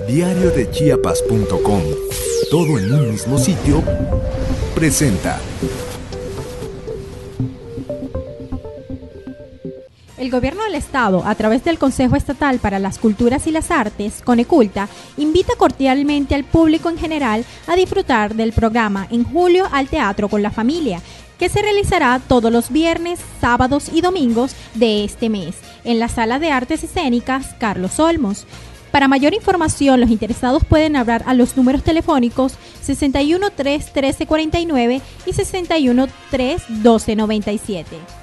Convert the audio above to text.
Diariodechiapas.com, todo en un mismo sitio, presenta. El Gobierno del Estado, a través del Consejo Estatal para las Culturas y las Artes, Coneculta, invita cordialmente al público en general a disfrutar del programa En Julio al Teatro con la Familia, que se realizará todos los viernes, sábados y domingos de este mes, en la Sala de Artes Escénicas Carlos Olmos. Para mayor información, los interesados pueden hablar a los números telefónicos 61 3 13 49 y 61 3 12 97.